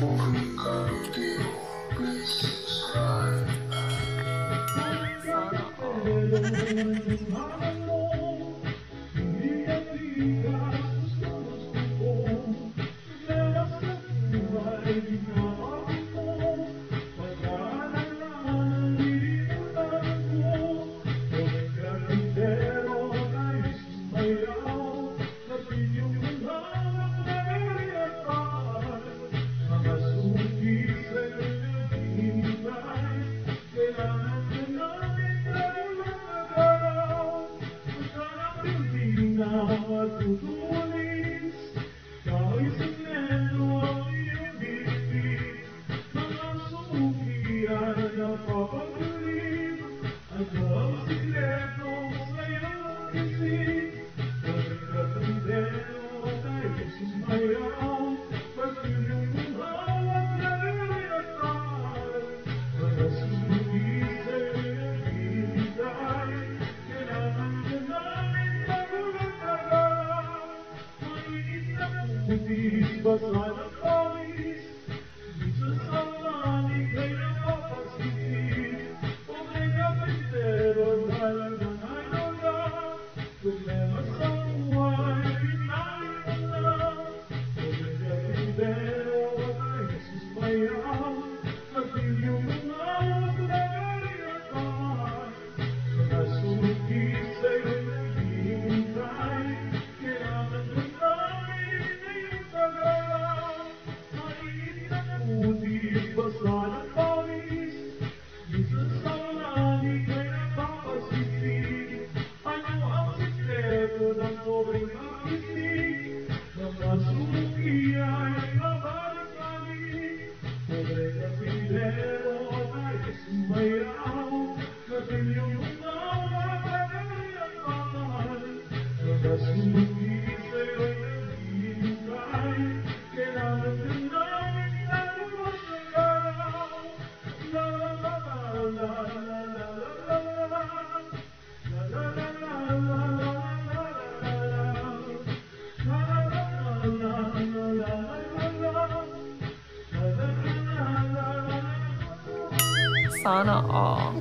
Sana all.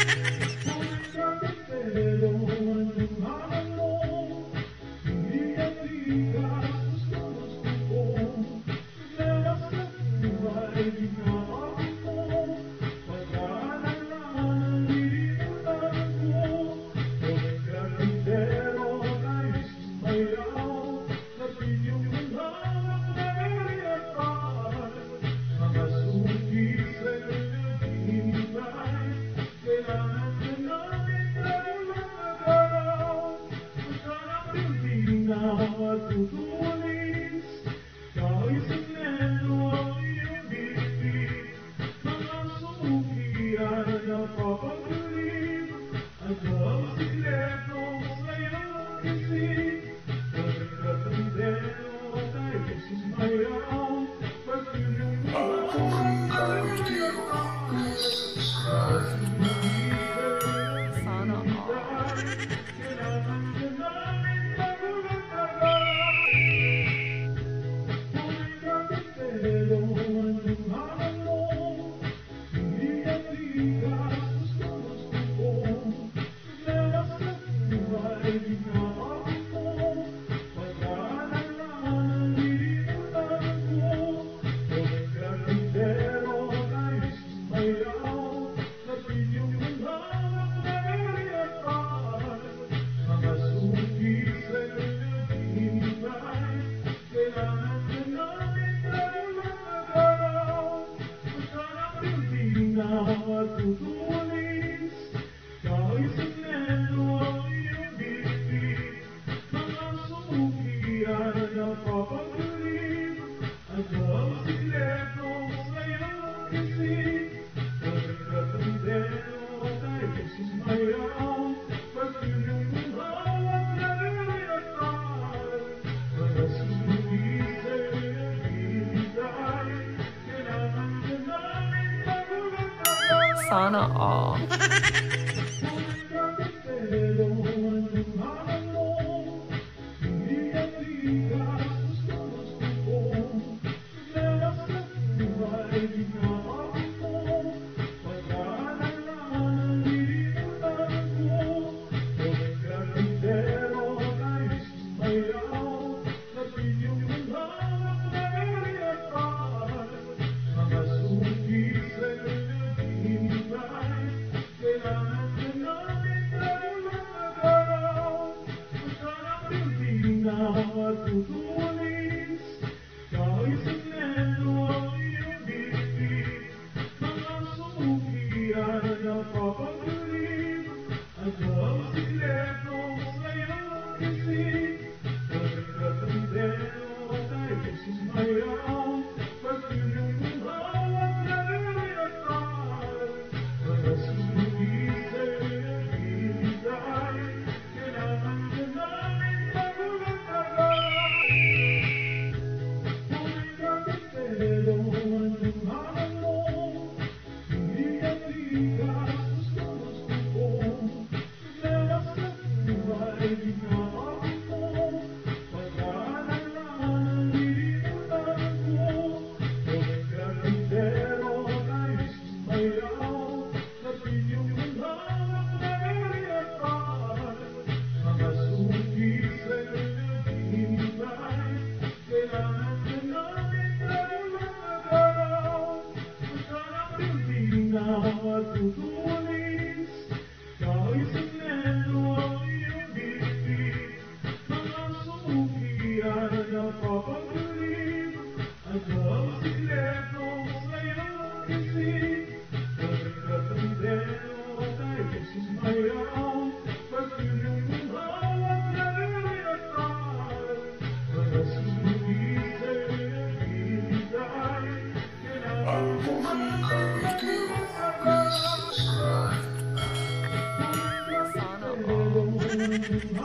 Sana all. napapagaling. Ano ang sikreto sa iyong isip? Bakit ka tandero tayo sumayaw? Pag-inyong hawak na niliyatan. Para sumugi sa iyong hinintay, kailangan ka namin magulatagan. Tunay ka tandero, anong halang mo? Hindi ka tigas, gusto ko. Problema sa buhay, ginawa mo. Pag-aalala ng lilimutan ko. Tunay ka tandero, tayo sumayaw. Natin yung hawak na niliyatan. Mga suki sa iyong hinintay, kailangan ka namin magulatagan. Maghanap hindi na matutulis. Kahit sinento ang iyong bibig. Mga suki ay napapagaling. Ano ang sikreto sa iyong isip? Bakit ka tandero tayo sumayaw? Pag-inyong hawak na niliyatan. Mga suki sa iyong hinintay, kailangan ka namin magulatagan. Sana all.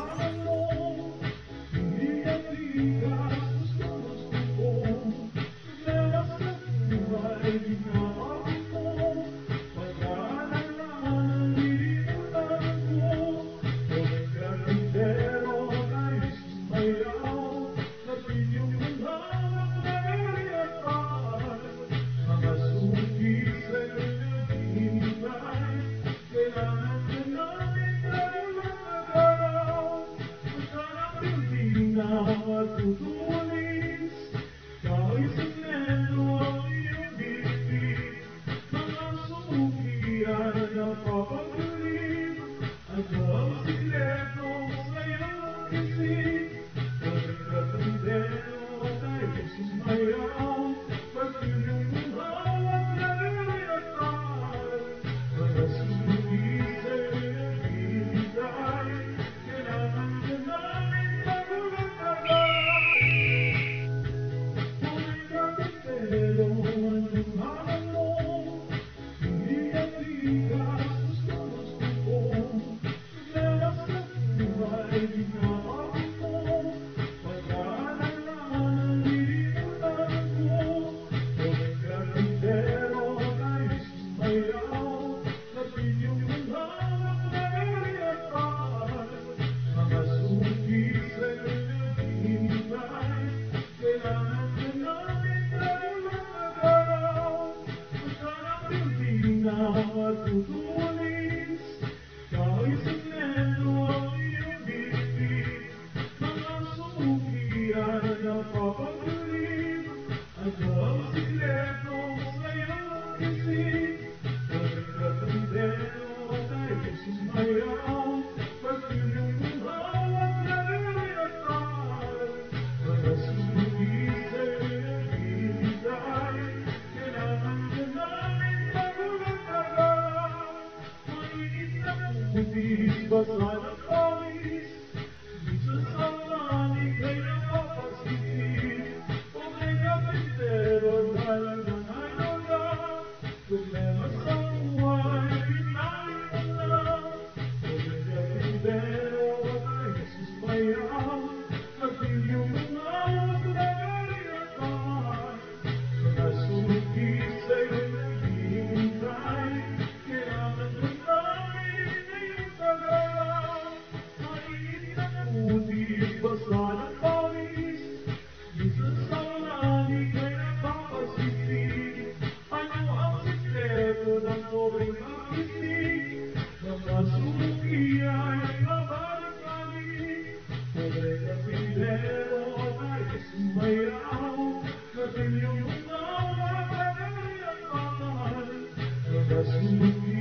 Matutulis, kahit sinento ang iyong bibig. Mga suki ay napapagaling. Ano ang sikreto sa iyong isip? Bakit ka tandero tayo sumayaw? Pag-inyong hawak na niliyatan. Mga suki sa iyong hinintay, kailangan ka namin magulatagan. Tunay ka tandero, anong halang mo? Hindi ka tigas, gusto ko. Problema sa buhay, ginawa ko. Pag-aalala ng lilimutan ko. Tunay ka tandero, tayo sumayaw. Natin yung hawak na niliyatan. Mga suki sa iyong hinintay, kailangan ka namin magulatagan. Maghanap hindi na matutulis. Kahit sinento ang iyong bibig. Mga suki ay napapagaling. Ano ang sikreto sa iyong isip? Bakit ka tandero tayo sumayaw? Pag-inyong hawak na niliyatan. Mga suki sa iyong hinintay, kailangan ka namin magulatagan. Mainit na putis, basa ng pawis. Minsan sa langit ay napapasisid. Okay ka tandero, dahil ng ano na. Problema sa buhay, pinahin mo na. Okay ka tandero, tayo sumayaw. Natin yung hawak na niliyatan. Mga suki sa iyong hinintay, kailangan ka namin ngayong tagalan. Mainit na putis, basa ng pawis. Minsan sa langit ay napapasisid. Ano ang sikreto ng pobreng pag-isig? Mga suki ay babalik lagi. Pobre ka tindero, tayo sumayaw. Natin yung hawak na niliyatan. Mga suki